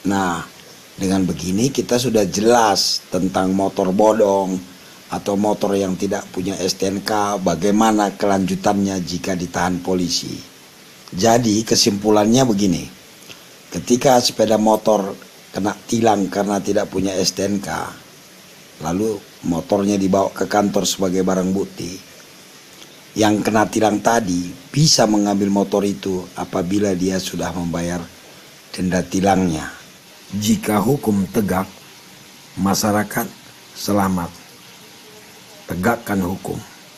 Nah, dengan begini kita sudah jelas tentang motor bodong atau motor yang tidak punya STNK, bagaimana kelanjutannya jika ditahan polisi. Jadi kesimpulannya begini, ketika sepeda motor kena tilang karena tidak punya STNK, lalu motornya dibawa ke kantor sebagai barang bukti, yang kena tilang tadi bisa mengambil motor itu apabila dia sudah membayar denda tilangnya. Jika hukum tegak, masyarakat selamat. Tegakkan hukum.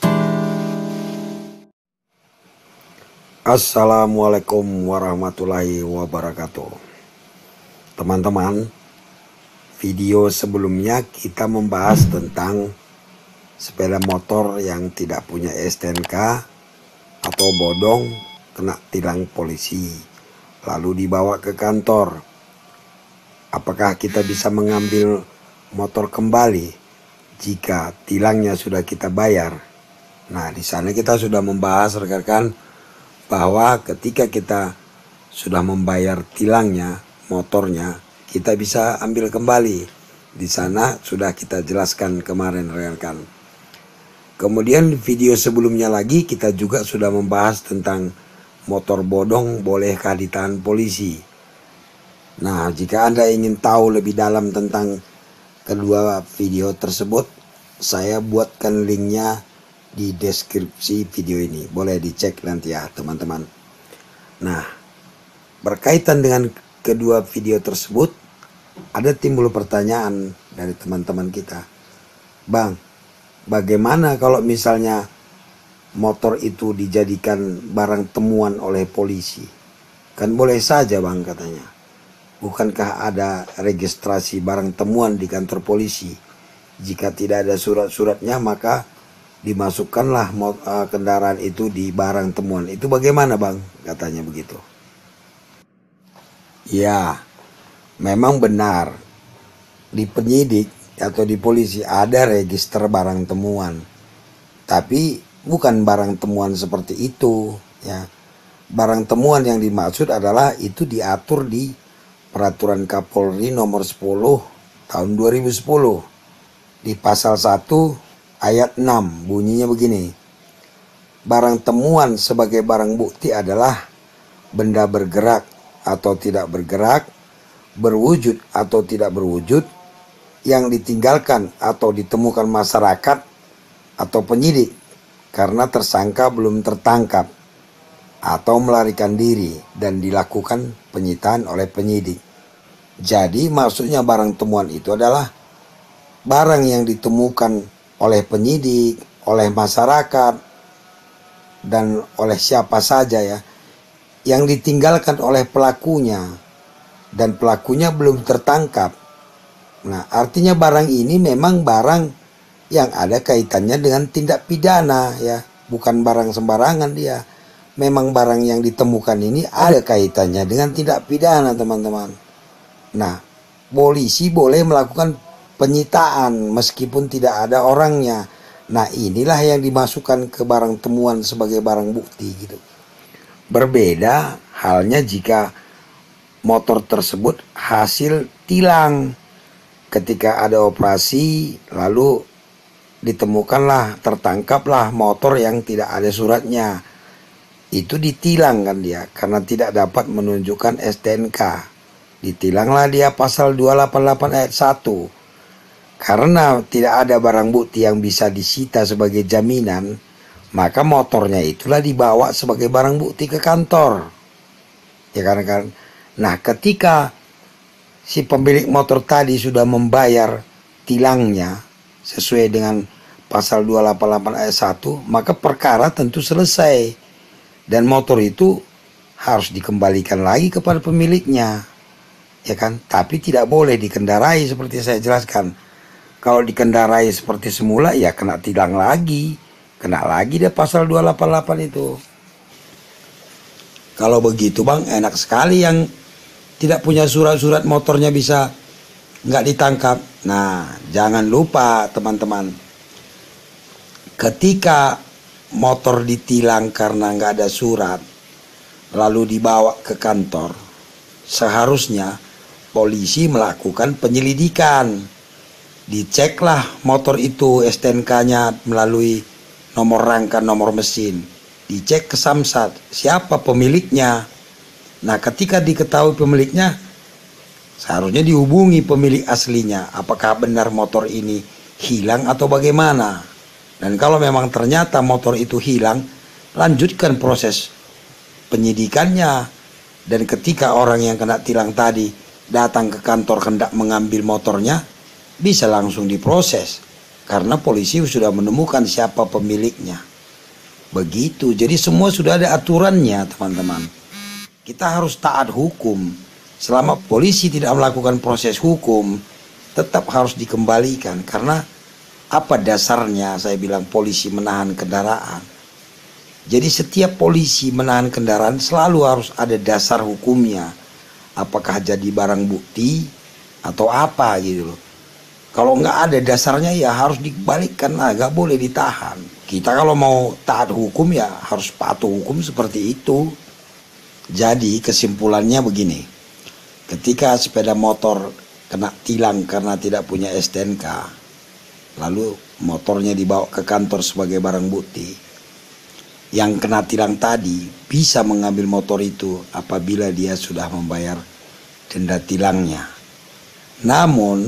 Assalamualaikum warahmatullahi wabarakatuh. Teman-teman, video sebelumnya kita membahas tentang sepeda motor yang tidak punya STNK atau bodong kena tilang polisi, lalu dibawa ke kantor. Apakah kita bisa mengambil motor kembali jika tilangnya sudah kita bayar? Nah, di sana kita sudah membahas rekan-rekan bahwa ketika kita sudah membayar tilangnya, motornya, kita bisa ambil kembali. Di sana sudah kita jelaskan kemarin rekan-rekan. Kemudian video sebelumnya lagi kita juga sudah membahas tentang motor bodong bolehkah ditahan polisi. Nah, jika Anda ingin tahu lebih dalam tentang kedua video tersebut, saya buatkan linknya di deskripsi video ini. Boleh dicek nanti ya teman-teman. Nah, berkaitan dengan kedua video tersebut, ada timbul pertanyaan dari teman-teman kita. Bang, bagaimana kalau misalnya motor itu dijadikan barang temuan oleh polisi? Kan boleh saja bang, katanya. Bukankah ada registrasi barang temuan di kantor polisi? Jika tidak ada surat-suratnya maka dimasukkanlah kendaraan itu di barang temuan. Itu bagaimana bang? Katanya begitu. Ya, memang benar. Di penyidik atau di polisi ada register barang temuan. Tapi bukan barang temuan seperti itu. Ya, barang temuan yang dimaksud adalah itu diatur di Peraturan Kapolri nomor 10 tahun 2010 di pasal 1 ayat 6 bunyinya begini. Barang temuan sebagai barang bukti adalah benda bergerak atau tidak bergerak, berwujud atau tidak berwujud, yang ditinggalkan atau ditemukan masyarakat atau penyidik karena tersangka belum tertangkap atau melarikan diri dan dilakukan penyitaan oleh penyidik. Jadi maksudnya barang temuan itu adalah barang yang ditemukan oleh penyidik, oleh masyarakat, dan oleh siapa saja ya, yang ditinggalkan oleh pelakunya dan pelakunya belum tertangkap. Nah, artinya barang ini memang barang yang ada kaitannya dengan tindak pidana ya, bukan barang sembarangan dia. Memang barang yang ditemukan ini ada kaitannya dengan tindak pidana, teman-teman. Nah, polisi boleh melakukan penyitaan meskipun tidak ada orangnya. Nah, inilah yang dimasukkan ke barang temuan sebagai barang bukti gitu. Berbeda halnya jika motor tersebut hasil tilang. Ketika ada operasi lalu ditemukanlah, tertangkaplah motor yang tidak ada suratnya. Itu ditilang kan dia karena tidak dapat menunjukkan STNK. Ditilanglah dia pasal 288 ayat 1. Karena tidak ada barang bukti yang bisa disita sebagai jaminan, maka motornya itulah dibawa sebagai barang bukti ke kantor. Ya kan? Nah, ketika si pemilik motor tadi sudah membayar tilangnya sesuai dengan pasal 288 ayat 1, maka perkara tentu selesai dan motor itu harus dikembalikan lagi kepada pemiliknya. Ya kan, tapi tidak boleh dikendarai seperti saya jelaskan. Kalau dikendarai seperti semula ya kena tilang lagi, kena lagi dia pasal 288 itu. Kalau begitu bang, enak sekali yang tidak punya surat-surat motornya bisa nggak ditangkap. Nah, jangan lupa teman-teman, ketika motor ditilang karena nggak ada surat lalu dibawa ke kantor, seharusnya polisi melakukan penyelidikan. Diceklah motor itu STNK-nya melalui nomor rangka, nomor mesin. Dicek ke Samsat, siapa pemiliknya. Nah, ketika diketahui pemiliknya, seharusnya dihubungi pemilik aslinya. Apakah benar motor ini hilang atau bagaimana. Dan kalau memang ternyata motor itu hilang, lanjutkan proses penyidikannya. Dan ketika orang yang kena tilang tadi datang ke kantor hendak mengambil motornya, bisa langsung diproses karena polisi sudah menemukan siapa pemiliknya. Begitu, jadi semua sudah ada aturannya, teman-teman. Kita harus taat hukum. Selama polisi tidak melakukan proses hukum, tetap harus dikembalikan. Karena apa dasarnya saya bilang polisi menahan kendaraan? Jadi setiap polisi menahan kendaraan selalu harus ada dasar hukumnya. Apakah jadi barang bukti atau apa gitu loh. Kalau nggak ada dasarnya ya harus dibalikkan lah, nggak boleh ditahan. Kita kalau mau taat hukum ya harus patuh hukum seperti itu. Jadi kesimpulannya begini, ketika sepeda motor kena tilang karena tidak punya STNK, lalu motornya dibawa ke kantor sebagai barang bukti, yang kena tilang tadi bisa mengambil motor itu apabila dia sudah membayar denda tilangnya. Namun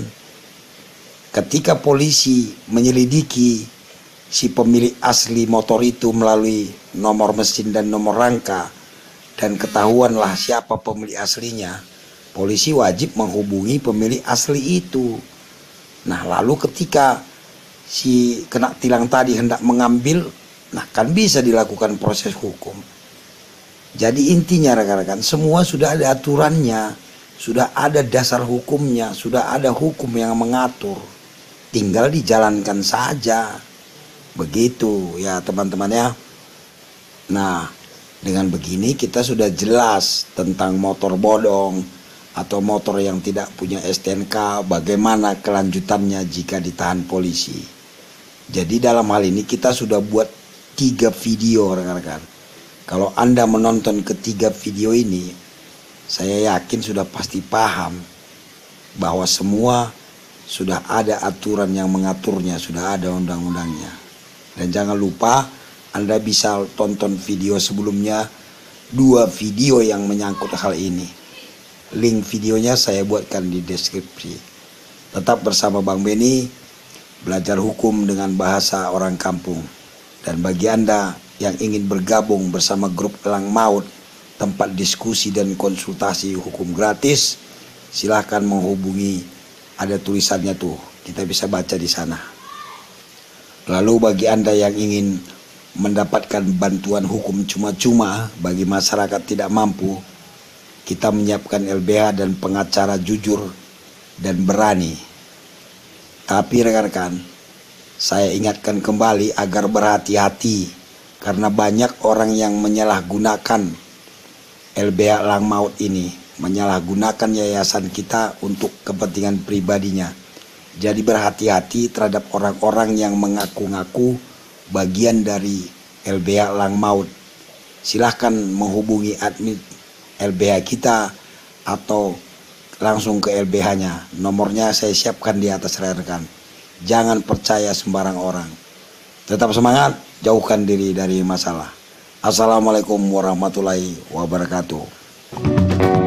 ketika polisi menyelidiki si pemilik asli motor itu melalui nomor mesin dan nomor rangka dan ketahuanlah siapa pemilik aslinya, polisi wajib menghubungi pemilik asli itu. Nah, lalu ketika si kena tilang tadi hendak mengambil, nah kan bisa dilakukan proses hukum. Jadi intinya rekan-rekan, semua sudah ada aturannya, sudah ada dasar hukumnya, sudah ada hukum yang mengatur. Tinggal dijalankan saja. Begitu ya teman-teman ya. Nah, dengan begini kita sudah jelas tentang motor bodong atau motor yang tidak punya STNK, bagaimana kelanjutannya jika ditahan polisi. Jadi dalam hal ini kita sudah buat 3 video rekan-rekan. Kalau Anda menonton ketiga video ini, saya yakin sudah pasti paham bahwa semua sudah ada aturan yang mengaturnya, sudah ada undang-undangnya. Dan jangan lupa Anda bisa tonton video sebelumnya, 2 video yang menyangkut hal ini. Link videonya saya buatkan di deskripsi. Tetap bersama Bang Beni, belajar hukum dengan bahasa orang kampung. Dan bagi Anda yang ingin bergabung bersama grup Elang Maut, tempat diskusi dan konsultasi hukum gratis, silahkan menghubungi. Ada tulisannya tuh, kita bisa baca di sana. Lalu bagi Anda yang ingin mendapatkan bantuan hukum cuma-cuma bagi masyarakat tidak mampu, kita menyiapkan LBH dan pengacara jujur dan berani. Tapi rekan-rekan, saya ingatkan kembali agar berhati-hati karena banyak orang yang menyalahgunakan LBH Elang Maut ini, menyalahgunakan yayasan kita untuk kepentingan pribadinya. Jadi berhati-hati terhadap orang-orang yang mengaku-ngaku bagian dari LBH Elang Maut. Silahkan menghubungi admin LBH kita atau langsung ke LBH-nya. Nomornya saya siapkan di atas rekan. Jangan percaya sembarang orang. Tetap semangat, jauhkan diri dari masalah. Assalamualaikum warahmatullahi wabarakatuh.